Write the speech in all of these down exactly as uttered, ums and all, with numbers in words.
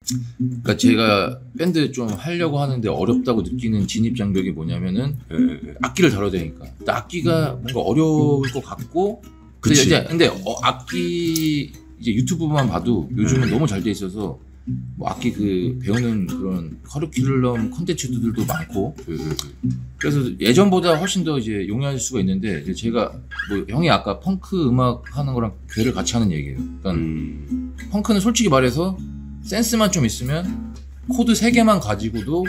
그러니까 제가 밴드 좀 하려고 하는데 어렵다고 느끼는 진입 장벽이 뭐냐면은 네, 네, 네. 악기를 다뤄야 되니까. 악기가 뭔가 어려울 것 같고. 근데 이제 근데 어, 악기 이제 유튜브만 봐도 요즘은 너무 잘 돼 있어서 뭐 악기 그 배우는 그런 커리큘럼 콘텐츠들도 많고. 그래서 예전보다 훨씬 더 이제 용이할 수가 있는데 이제 제가 뭐 형이 아까 펑크 음악 하는 거랑 괴를 같이 하는 얘기예요. 그러니까 음. 펑크는 솔직히 말해서 센스만 좀 있으면 코드 세 개만 가지고도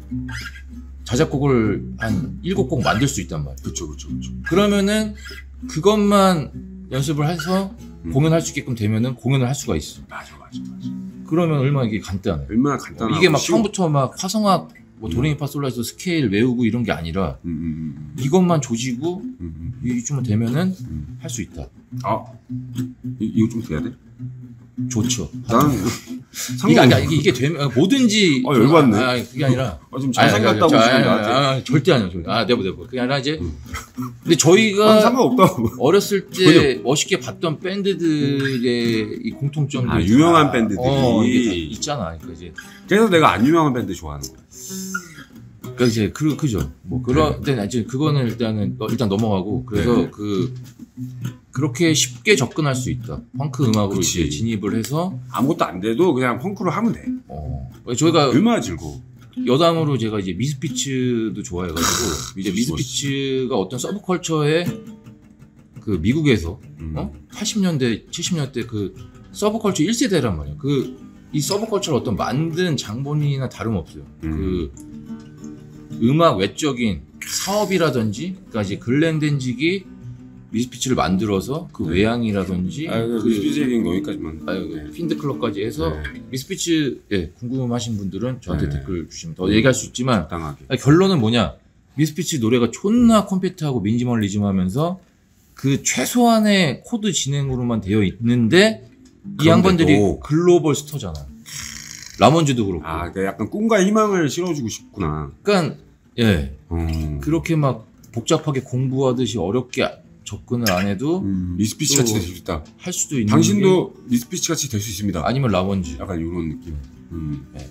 자작곡을 한 일곱 곡 만들 수 있단 말이에요. 그쵸, 그쵸, 그쵸. 그러면은 그것만 연습을 해서 음. 공연할 수 있게끔 되면은 공연을 할 수가 있어. 맞아, 맞아, 맞아. 그러면 얼마나 이게 간단해. 얼마나 간단하고 이게 막 쉬워. 처음부터 막 화성악 뭐 도레미파솔라에서 스케일 외우고 이런 게 아니라 음, 음, 음. 이것만 조지고 음, 음. 이쯤 되면은 음. 할 수 있다. 아, 이, 이거 좀 돼야 돼? 좋죠. 난 이게, 아니, 이게, 이게 되면 뭐든지. 어, 열받네. 아, 그게 아니라. 아, 지금 잘생겼다고 아니, 지금 아니, 나한테. 아니, 아니, 절대 아니요. 절대. 아, 내버, 내버. 그게 아니라 이제. 음. 근데 저희가 아, 상관없다고. 어렸을 때 멋있게 봤던 밴드들의 이 공통점들. 아, 유명한 밴드들이. 어, 이게 다 있잖아. 그러니까 이제. 그래서 내가 안 유명한 밴드 좋아하는 거야. 그러니까 이제 그 그죠. 뭐 그런 데 이제 그거는 일단은 일단 넘어가고 그래서 네. 그 그렇게 쉽게 접근할 수 있다. 펑크 음악으로 그치. 이제 진입을 해서 아무것도 안 돼도 그냥 펑크로 하면 돼. 어 저희가 얼마나 즐거워. 여담으로 제가 이제 미스피츠도 좋아해가지고 이제 미스피츠가 어떤 서브컬처에 그 미국에서 음. 어? 팔십 년대 칠십 년대 그 서브컬처 일 세대란 말이야. 그 이 서브컬처를 어떤 만든 장본인이나 다름없어요. 음. 그 음악 외적인 사업이라든지, 그러니까 이제 글렌덴직이 미스피츠를 만들어서 그 네. 외양이라든지, 아, 그 미스피츠 얘기는 여기까지만. 아, 그 네. 핀드클럽까지 해서 네. 미스피츠 예, 궁금하신 분들은 저한테 네. 댓글 주시면 더 얘기할 수 있지만 당하게. 아니, 결론은 뭐냐? 미스피츠 노래가 존나 컴팩트하고 미니멀리즘하면서 그 최소한의 코드 진행으로만 되어 있는데 이 양반들이 글로벌 스타잖아. 라몬즈도 그렇고. 아, 그러니까 약간 꿈과 희망을 실어주고 싶구나. 그러니까 예 음. 그렇게 막 복잡하게 공부하듯이 어렵게 접근을 안 해도 음, 미스피치 같이 될 수 있다. 할 수도 있는. 당신도 미스피치 같이 될 수 있습니다. 아니면 라몬즈. 약간 이런 느낌. 음. 예.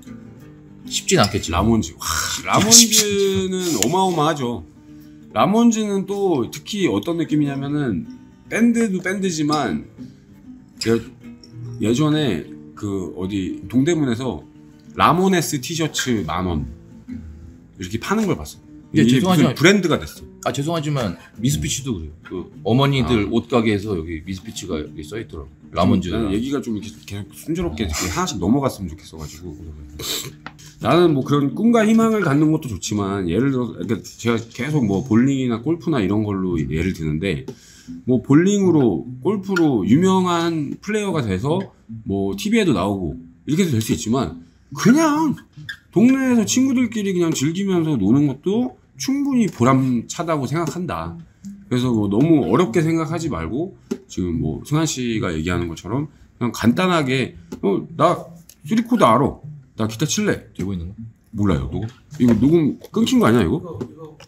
쉽진 않겠지. 라몬즈. 와, 라몬즈는 어마어마하죠. 라몬즈는 또 특히 어떤 느낌이냐면은 밴드도 밴드지만 제가 예전에 그 어디 동대문에서 라모네스 티셔츠 만 원 이렇게 파는 걸 봤어. 예, 이게 죄송하지만 무슨 브랜드가 됐어. 아 죄송하지만 미스피치도 그래요. 그 어머니들 아. 옷가게에서 여기 미스피치가 여기 써 있더라고. 라몬즈. 나는 얘기가 좀 이렇게 계속 순조롭게 이렇게 하나씩 넘어갔으면 좋겠어가지고. 나는 뭐 그런 꿈과 희망을 갖는 것도 좋지만 예를 들어 그러니까 제가 계속 뭐 볼링이나 골프나 이런 걸로 예를 드는데 뭐 볼링으로 골프로 유명한 플레이어가 돼서 뭐 티비에도 나오고 이렇게도 될 수 있지만 그냥 동네에서 친구들끼리 그냥 즐기면서 노는 것도 충분히 보람차다고 생각한다. 그래서 뭐 너무 어렵게 생각하지 말고 지금 뭐 승환 씨가 얘기하는 것처럼 그냥 간단하게 어, 나 쓰리코드 알아. 나 기타 칠래. 되고 있는 거? 몰라요. 녹음? 이거 녹음 끊긴 거 아니야 이거?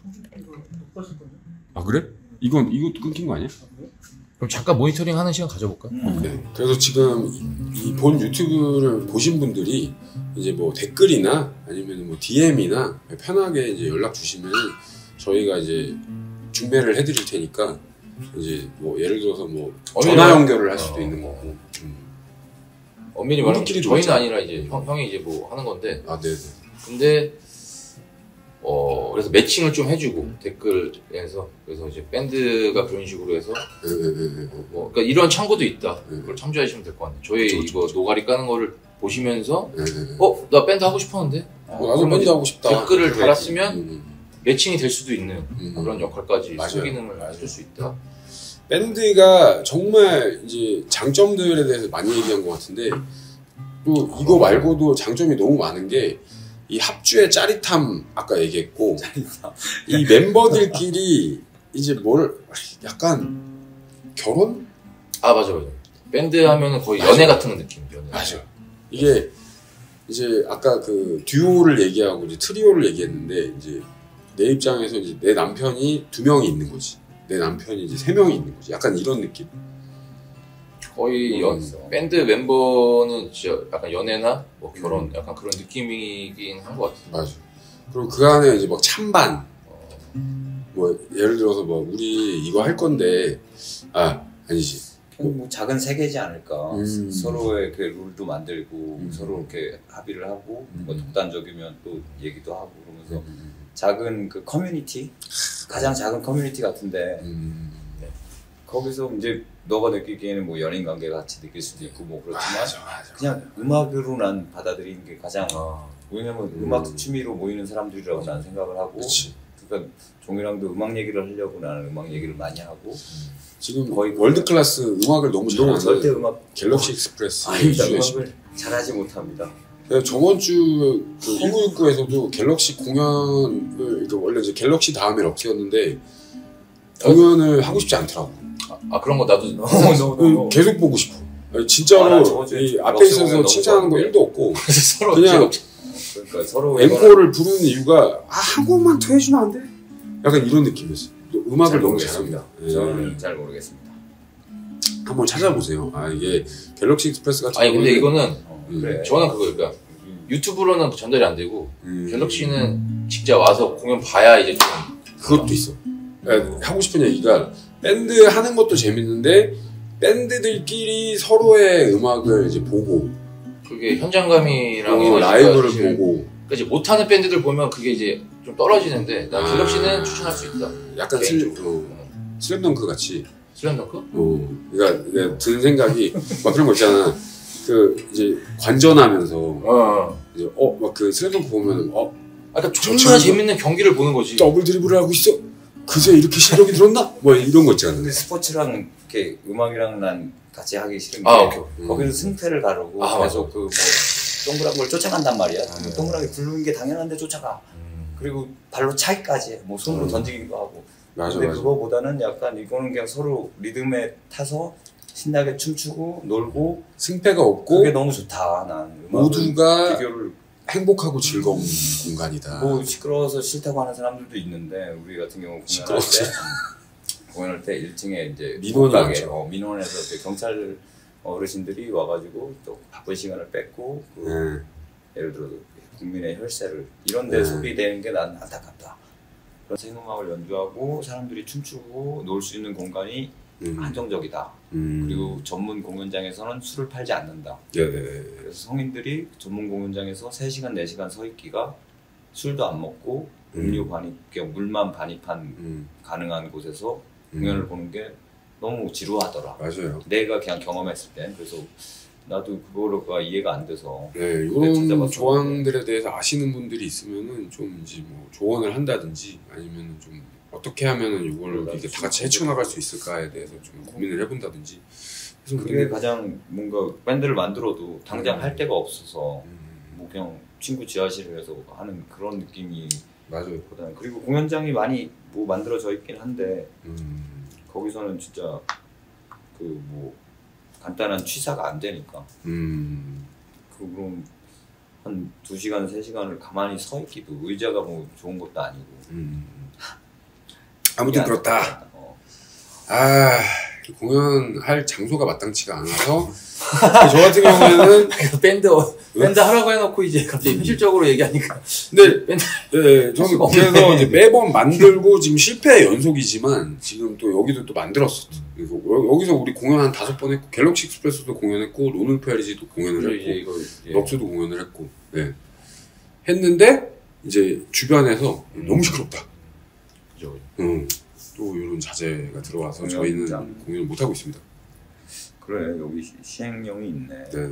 아 그래? 이건 이것도 끊긴 거 아니야? 그럼 잠깐 모니터링 하는 시간 가져볼까? 네. 그래서 지금 이 본 유튜브를 보신 분들이 이제 뭐 댓글이나 아니면 뭐 디엠이나 편하게 이제 연락 주시면 저희가 이제 중매를 해드릴 테니까 이제 뭐 예를 들어서 뭐 전화 연결을 할 수도 어. 있는 거고. 음. 엄밀히 말하면 우리끼리 저희는 좋잖아. 아니라 이제 형, 형이 이제 뭐 하는 건데. 아 네네. 근데 어 그래서 매칭을 좀 해주고 댓글에서 그래서 이제 밴드가 그런 식으로 해서 네네네. 뭐 그러니까 이런 창구도 있다. 네. 그걸 참조하시면 될 것 같아요. 저희 그쵸, 이거 그쵸. 노가리 까는 거를 보시면서 네네네. 어 나 밴드 하고 싶었는데 어, 나도 밴드 하고 싶다. 댓글을 달았으면 음. 매칭이 될 수도 있는 음. 그런 역할까지 맞아요. 수기능을 맞아요. 해줄 수 있다. 밴드가 정말 이제 장점들에 대해서 많이 얘기한 것 같은데 또 이거 말고도 장점이 너무 많은 게 이 합주의 짜릿함 아까 얘기했고 이 멤버들끼리 이제 뭘 약간 결혼? 아 맞아 맞아. 밴드 하면은 거의 연애 같은 느낌. 연애. 맞아. 이게 이제 아까 그 듀오를 얘기하고 이제 트리오를 얘기했는데 이제 내 입장에서 이제 내 남편이 두 명이 있는 거지. 내 남편이 이제 세 명이 있는 거지. 약간 이런 느낌. 거의 연, 밴드 멤버는 진짜 약간 연애나 뭐 결혼 음. 약간 그런 느낌이긴 한 것 같아요. 맞아. 그리고 그 안에 이제 막 찬반 뭐 예를 들어서 뭐 우리 이거 할 건데 아 아니지 뭐 작은 세계지 않을까. 음. 서로의 그 룰도 만들고 음. 서로 이렇게 합의를 하고 음. 뭐 독단적이면 또 얘기도 하고 그러면서 음. 작은 그 커뮤니티 가장 작은 커뮤니티 같은데 음. 네. 거기서 이제 너가 느끼기에는 뭐 연인 관계 같이 느낄 수도 있고 뭐 그렇지만 맞아, 맞아. 그냥 음악으로 난 받아들이는 게 가장 아. 왜냐면 음. 음악 취미로 모이는 사람들이라고 난 생각을 하고 그치. 그러니까 종이랑도 음악 얘기를 하려고 나는 음악 얘기를 많이 하고 지금 거의 월드 클래스 음악을 너무 너무 잘하는 절대 음악 갤럭시 익스프레스 아닙니다. 음악을 잘하지 못합니다. 저번 주 그 일구육구에서도 갤럭시 공연을 그러니까 원래 이제 갤럭시 다음에 럭키였는데 공연을 하고 싶지 않더라고. 아, 아 그런 거 나도 너무 너무 너무 계속 보고 싶어. 아니, 진짜로 아, 나 저번 주에 이 앞에 럭키 있어서 공연 칭찬하는 거 너무 일도 없고 서로 그냥 그러니까 서로 앵콜을 부르는 이유가 아, 한 곡만 더 해주면 안 돼? 약간 이런 느낌이었어. 음악을 너무 잘합니다. 예. 저는 잘 모르겠습니다. 한번 찾아보세요. 아 이게 갤럭시 익스프레스 같은 아니 근데 이거는 어, 음. 그래. 저는 그거 그러니까 유튜브로는 전달이 안 되고 음. 갤럭시는 직접 와서 공연 봐야 이제 좀 그것도 있어. 그러니까 하고 싶은 얘기가 밴드 하는 것도 재밌는데 밴드들끼리 서로의 음악을 이제 보고 그게 현장감이랑 어, 에너지가 라이브를 사실 보고 그러니까 이제 못하는 밴드들 보면 그게 이제 좀 떨어지는데 난 아. 갤럭시는 추천할 수 있다. 약간 슬, 개인적으로. 어, 슬램덩크 같이 슬램덩크? 어, 그러니까 내가 드는 생각이 막 그런 거 있잖아. 그 이제 관전하면서 어. 이제 어막 그 슬램덩크 보면 어 아, 그러니까 저 존나 친구가- 재밌는 경기를 보는 거지. 더블 드리블을 하고 있어. 그새 이렇게 실력이 들었나? 뭐 이런 거 있잖아. 근데 스포츠랑 이렇게 음악이랑 난 같이 하기 싫은 게 아, 오케이. 음. 거기서 승패를 가르고 아, 계속 그 뭐 동그란 걸 쫓아간단 말이야. 음. 동그랗게 굴르는 게 당연한데 쫓아가. 음. 그리고 발로 차기까지 해. 뭐 손으로 음. 던지기도 하고. 맞아 근데 맞아. 그거보다는 약간 이거는 그냥 서로 리듬에 타서 신나게 춤추고 놀고 승패가 없고 그게 너무 좋다. 난 음악을 모두가 비교를 행복하고 즐거운 공간이다. 뭐 시끄러워서 싫다고 하는 사람들도 있는데 우리 같은 경우 공연할 시끄러워서. 때 음, 공연할 때 일 층에 이제 민원이 가게 많죠. 어, 민원에서 이제 경찰 어르신들이 와가지고 또 바쁜 시간을 뺏고 그 네. 예를 들어 국민의 혈세를 이런 데 네. 소비되는 게 난 안타깝다. 그런 생음악을 연주하고 사람들이 춤추고 놀 수 있는 공간이 음. 한정적이다. 음. 그리고 전문 공연장에서는 술을 팔지 않는다. 네. 그래서 성인들이 전문 공연장에서 세 시간, 네 시간 서 있기가 술도 안 먹고 음료 반입, 그냥 물만 반입한 음. 가능한 곳에서 음. 공연을 보는 게 너무 지루하더라. 맞아요. 내가 그냥 경험했을 때. 그래서 나도 그거가 이해가 안 돼서 네, 그때 이런 찾아봤었는데. 조항들에 대해서 아시는 분들이 있으면은 좀 이제 뭐 조언을 한다든지 아니면은 좀 어떻게 하면은 이걸 이렇게 다 같이 헤쳐나갈 수 있을까에 대해서 좀 고민을 해본다든지. 그래서 그게 근데 가장 뭔가 밴드를 만들어도 당장 음. 할 데가 없어서 음, 뭐 그냥 친구 지하실에서 하는 그런 느낌이 맞아요. 보다는 그리고 공연장이 많이 뭐 만들어져 있긴 한데 음, 거기서는 진짜 그 뭐 간단한 취사가 안 되니까 음, 그 그럼 한 두 시간 세 시간을 가만히 서 있기도 의자가 뭐 좋은 것도 아니고 음. 아무튼 그게 안 그렇다. 됐다. 어. 아 공연할 장소가 마땅치가 않아서 저 같은 경우에는 밴드 밴드 하라고 해놓고 이제 갑자기 현실적으로 얘기하니까 근데 밴드 네, 저는 수가 그래서 없네. 이제 매번 만들고 지금 실패 연속이지만 지금 또 여기도 또 만들었어. 그리고 여- 여기서 우리 공연 한 다섯 번 했고 갤럭시 익스프레스도 공연했고 로놀 페리지도 공연을 이제 했고 이거 이제 럭스도 공연을 했고 네. 했는데 이제 주변에서 음. 너무 시끄럽다. 그죠. 음, 또 이런 자제가 들어와서 공연 저희는 장. 공연을 못 하고 있습니다. 그래 여기 시- 시행령이 있네. 네.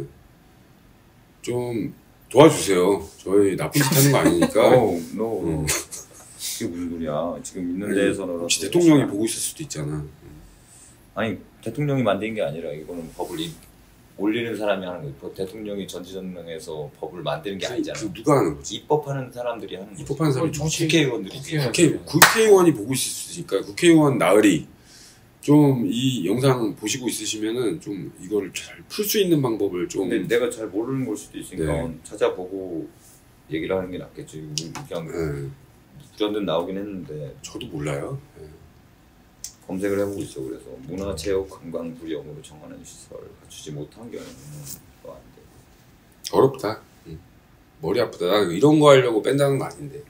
좀 도와주세요. 저희 나쁜 짓 하는 거 아니니까. 어, 너 음. 그게 무슨 소리야? 지금 있는 데에서는 혹시 대통령이 보고 있을 수도 있잖아. 아니 대통령이 만든 게 아니라 이거는 법을 이- 올리는 사람이 하는 거예요. 법- 대통령이 전지전능해서 법을 만드는 게 아니잖아. 그 누가 하는 거지? 입법하는 사람들이 하는 거지. 입법하는 사람이 정치- 국회의원들이 국회의원. 국회, 국회의원이 보고 있을 수도 있으니까 국회의원 나으리 좀 이 영상 보시고 있으시면은 좀 이거를 잘 풀 수 있는 방법을 좀 근데 내가 잘 모르는 걸 수도 있으니까 네. 찾아보고 얘기를 하는 게 낫겠지. 그냥 네, 불현듯 나오긴 했는데 저도 몰라요. 네. 검색을 해보고 있어. 그래서 문화체육 관광부령으로 정하는 시설 갖추지 못한 경우는 또 안 돼. 어렵다. 응. 머리 아프다. 나 이런 거 하려고 뺀다는 거 아닌데.